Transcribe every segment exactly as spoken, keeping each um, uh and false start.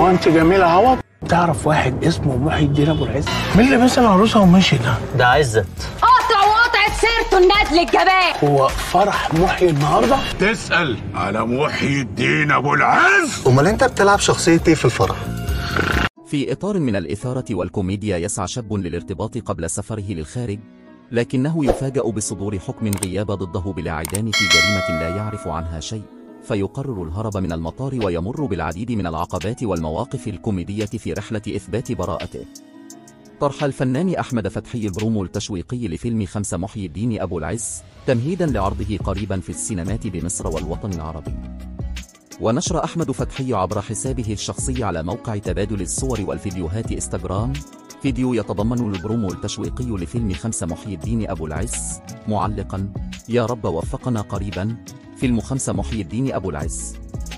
هو انت جميله عوض؟ تعرف واحد اسمه محي الدين ابو العز؟ مين اللي مثل عروسه ومشي ده؟ ده عزت. قطع وقطعت سيرته الندل الجبان. هو فرح محي النهارده؟ تسأل على محي الدين ابو العز؟ امال انت بتلعب شخصية ايه في الفرح؟ في إطار من الإثارة والكوميديا يسعى شاب للارتباط قبل سفره للخارج، لكنه يفاجأ بصدور حكم غياب ضده بالإعدام في جريمة لا يعرف عنها شيء، فيقرر الهرب من المطار ويمر بالعديد من العقبات والمواقف الكوميدية في رحلة إثبات براءته. طرح الفنان أحمد فتحي البرومو التشويقي لفيلم خمسة محي الدين أبو العز تمهيدا لعرضه قريبا في السينمات بمصر والوطن العربي. ونشر أحمد فتحي عبر حسابه الشخصي على موقع تبادل الصور والفيديوهات إنستغرام فيديو يتضمن البرومو التشويقي لفيلم خمسة محي الدين أبو العز معلقا: يا رب وفقنا قريبا فيلم خمسة محي الدين أبو العز.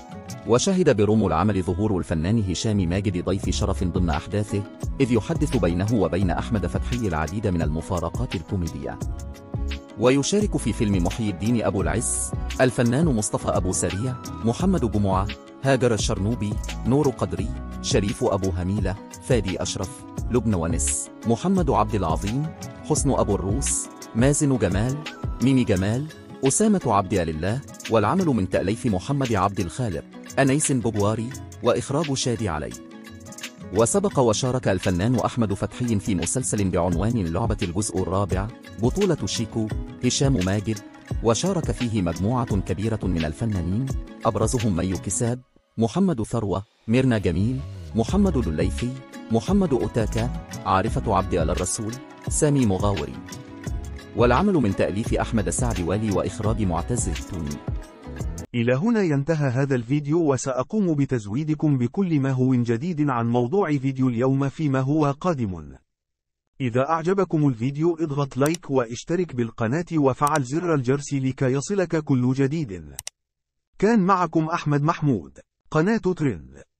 وشهد برومو العمل ظهور الفنان هشام ماجد ضيف شرف ضمن أحداثه، إذ يحدث بينه وبين أحمد فتحي العديد من المفارقات الكوميدية. ويشارك في فيلم محي الدين أبو العز الفنان مصطفى أبو سريع، محمد جمعة، هاجر الشرنوبي، نور قدري، شريف أبو هميلة، فادي أشرف، لبنى ونس، محمد عبد العظيم، حسن أبو الروس، مازن جمال، ميمي جمال، أسامة عبد الله. والعمل من تأليف محمد عبد الخالق، أنيس بوبواري، وإخراج شادي علي. وسبق وشارك الفنان أحمد فتحي في مسلسل بعنوان اللعبة الجزء الرابع بطولة شيكو، هشام ماجد، وشارك فيه مجموعة كبيرة من الفنانين أبرزهم ميو كساب، محمد ثروة، ميرنا جميل، محمد الليثي، محمد أوتاكا، عارفة عبد الله الرسول، سامي مغاوري. والعمل من تأليف أحمد سعد والي وإخراج معتز التوني. إلى هنا ينتهى هذا الفيديو، وسأقوم بتزويدكم بكل ما هو جديد عن موضوع فيديو اليوم فيما هو قادم. إذا أعجبكم الفيديو اضغط لايك واشترك بالقناة وفعل زر الجرس لكي يصلك كل جديد. كان معكم أحمد محمود، قناة ترند.